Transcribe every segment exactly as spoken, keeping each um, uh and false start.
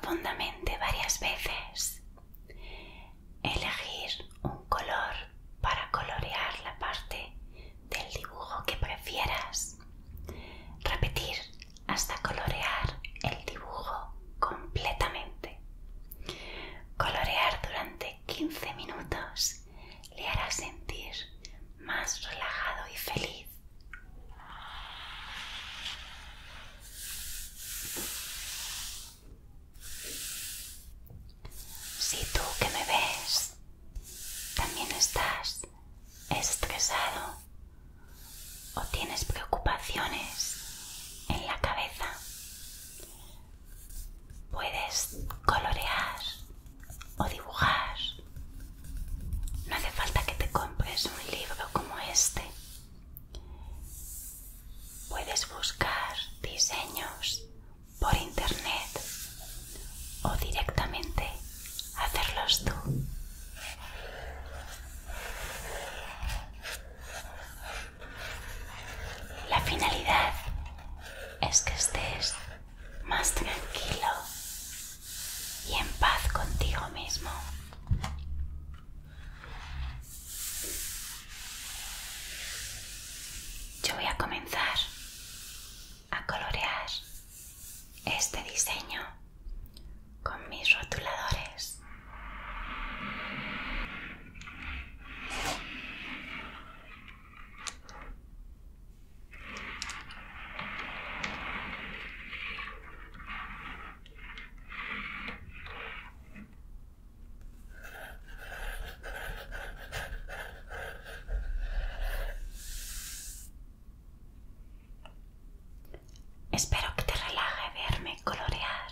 profundamente varias veces, elegir un color para colorear la parte del dibujo que prefieras, repetir hasta colorear el dibujo completamente. Colorear durante quince minutos le hará sentir más relajado y feliz. Si tú que me ves también estás estresado o tienes preocupaciones en la cabeza, puedes colorear o dibujar. No hace falta que te compres un libro como este. Puedes buscar diseños por internet o directamente hacerlos tú. La finalidad es que estés más tranquilo y en paz contigo mismo. Yo voy a comenzar a colorear este diseño con mis rotuladores. Espero que te relaje verme colorear.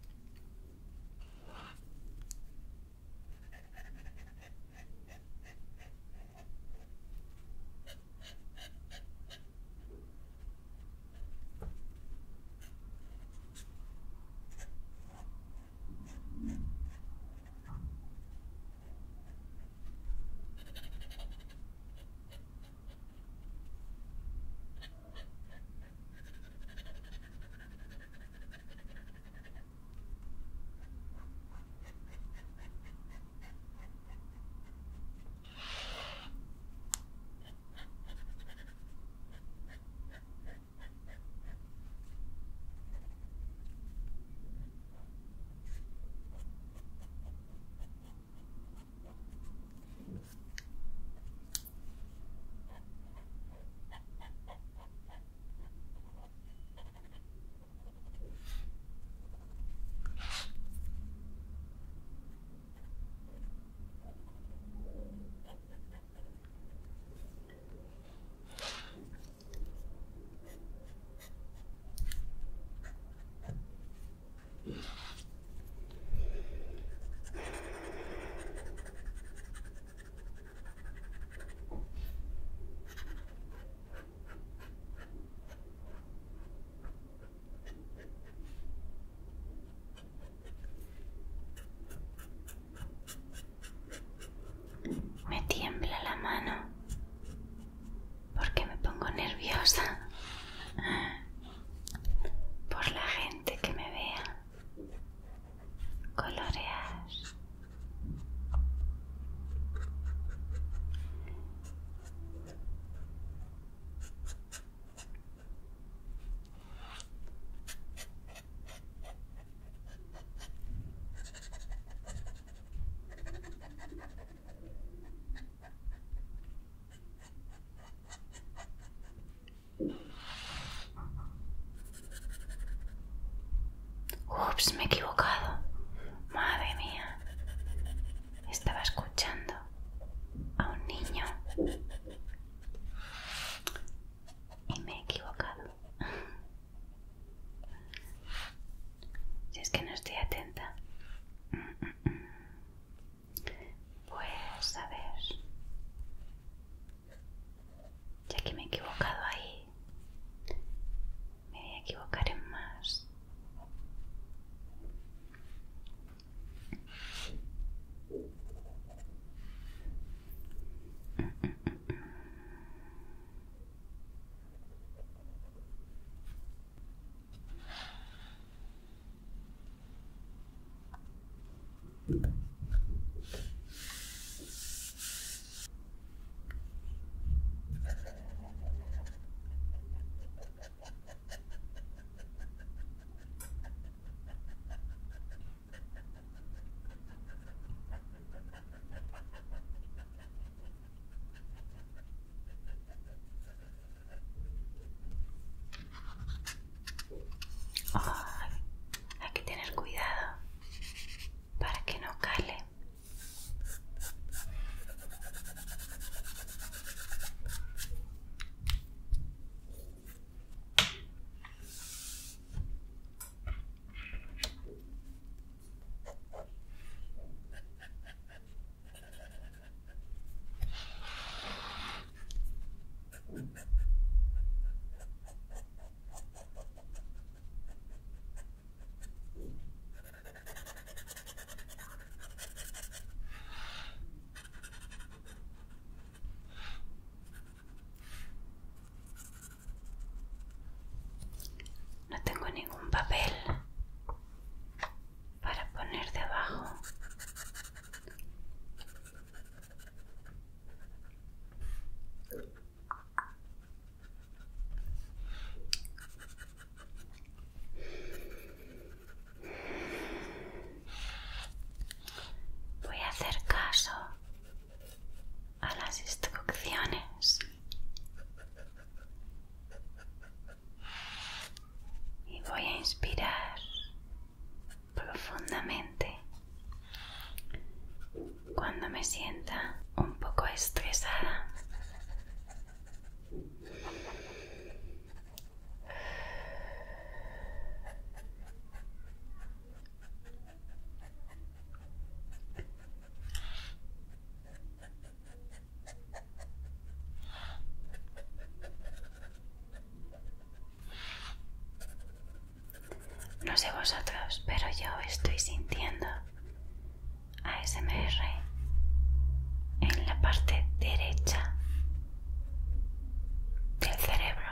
Me tiembla la mano porque me pongo nerviosa por la gente que me vea colorear. Ups, me he equivocado. Oh, hay que tener cuidado para que no cale. No tengo ningún papel para poner debajo. Voy a hacer caso a las instrucciones y voy a inspirar profundamente cuando me sienta un poco estresada. No sé vosotros, pero yo estoy sintiendo A S M R en la parte derecha del cerebro.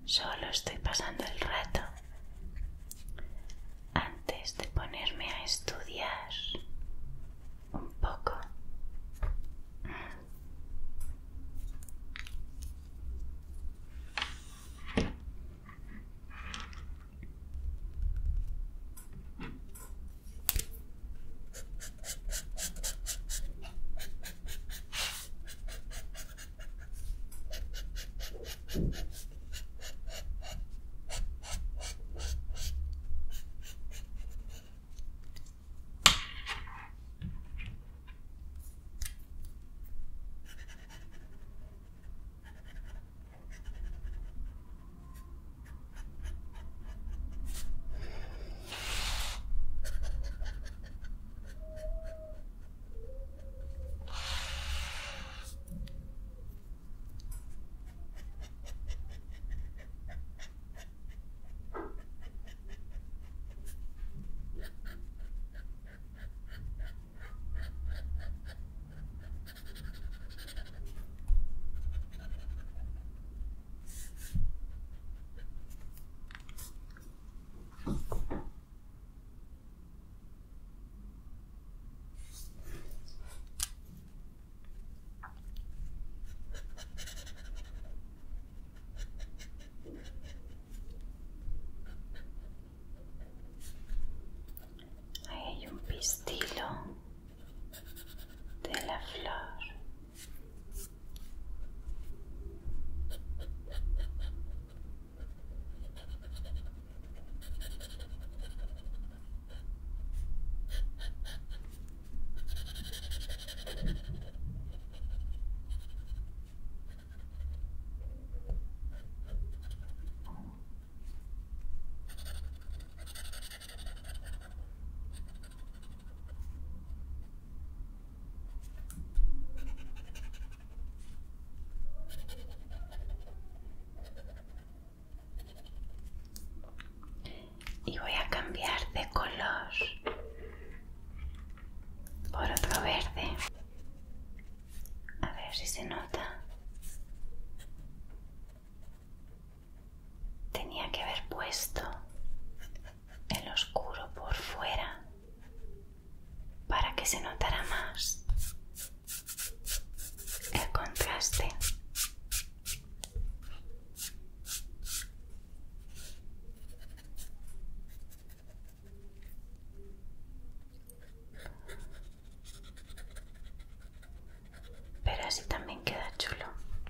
Solo estoy pasando el rato antes de ponerme a estudiar un poco. Pistilo de la flor. Y voy a cambiar de color por otro verde. A ver si se nota. Tenía que haber puesto el oscuro por fuera para que se notara más el contraste. Pero así también queda chulo.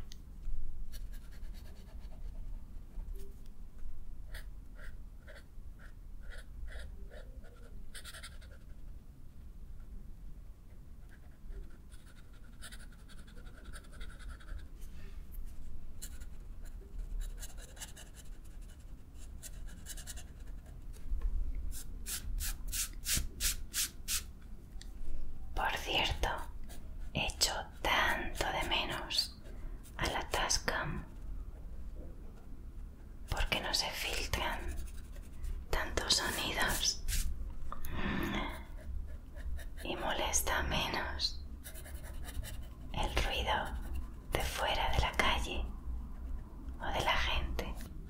Por cierto, echo tanto de menos a la Tascam porque no se filtran tantos sonidos y molesta menos el ruido de fuera de la calle o de la gente.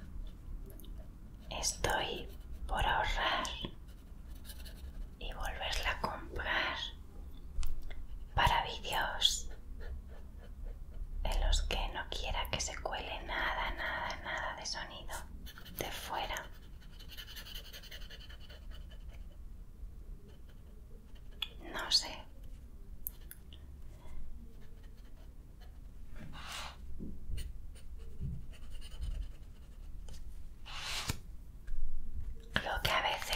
Estoy por ahorrar y volverla a comprar para vídeos en los que no quiera que se cuele nada, nada, nada de sonido de fuera. No sé. Creo que a veces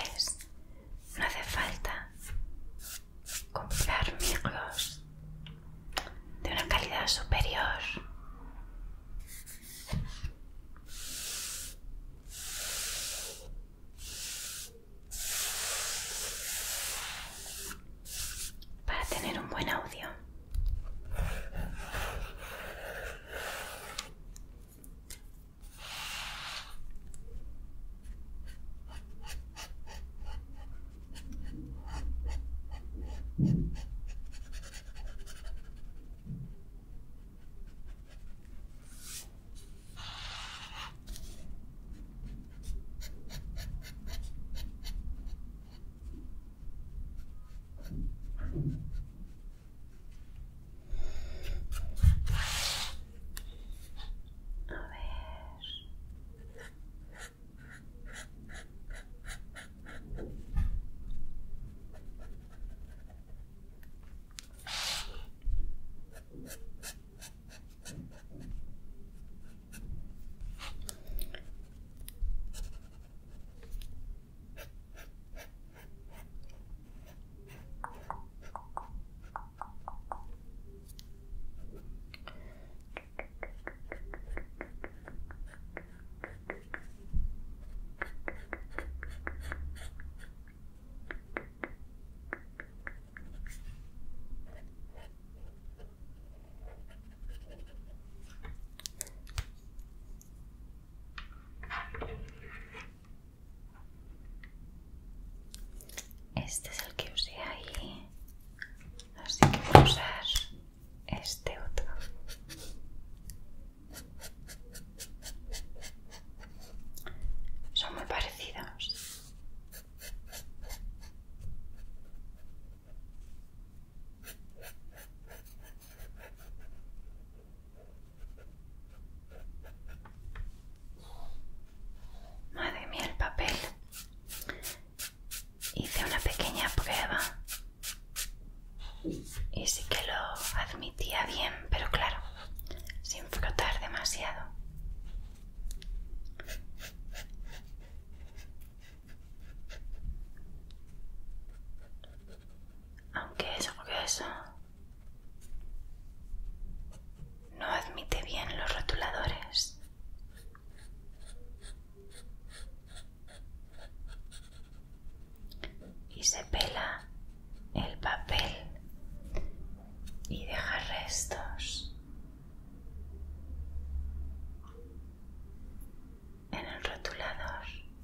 Este es el que usé ahí, así que voy a usar este otro. Son muy parecidos. Madre mía, el papel. Hice una pequeña prueba y sí que lo admitía bien, pero claro, sin frotar demasiado. Aunque es grueso, no admite bien los rotuladores. Y se pela el papel y deja restos en el rotulador.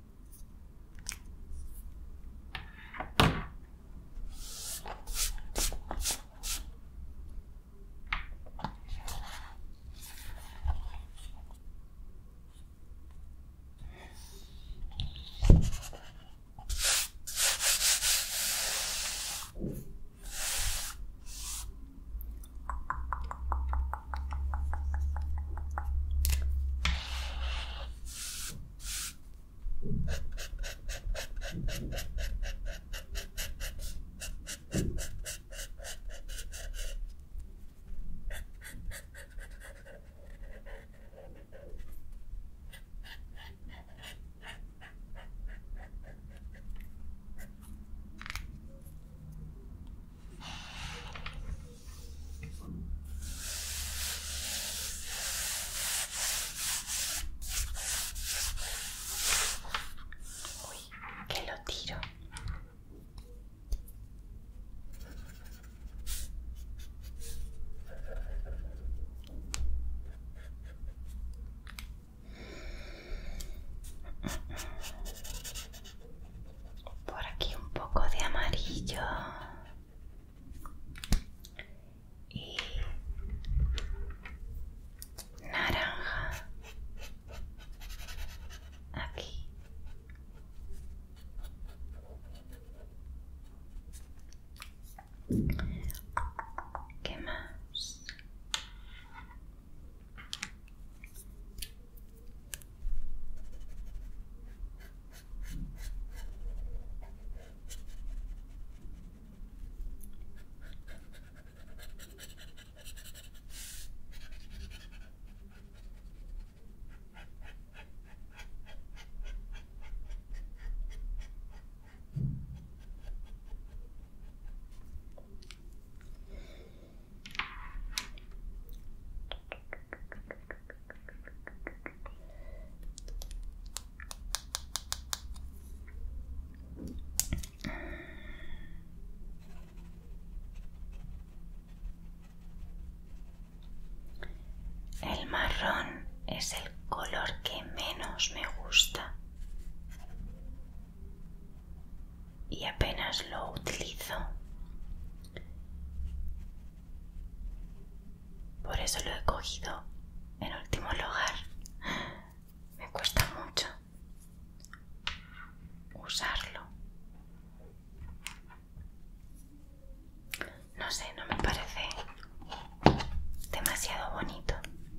Y naranja aquí. ¿Qué más? El marrón es el color que menos me gusta y apenas lo utilizo. Por eso lo he cogido en último lugar. Me cuesta mucho usarlo. No sé, no me parece demasiado bonito.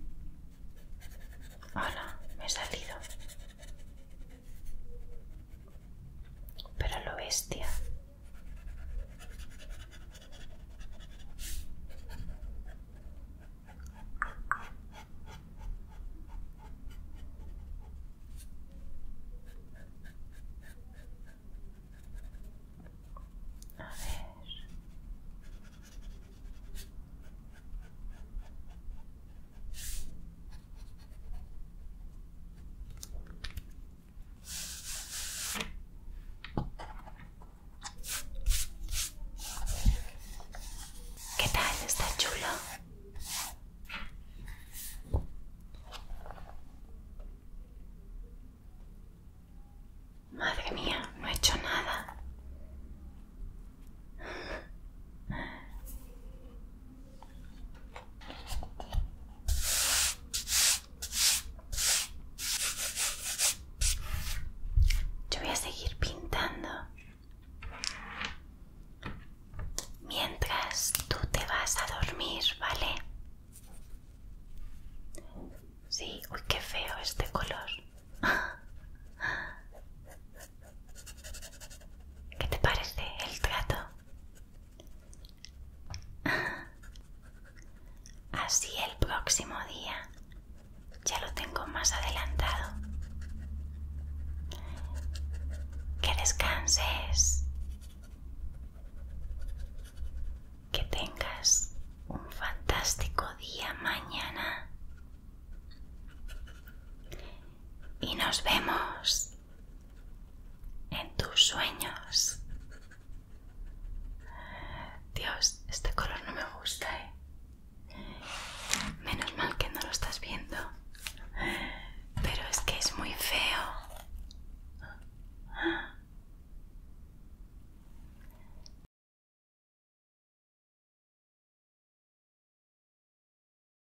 Hola, me he salido. Pero a lo bestia. A ver. descanses.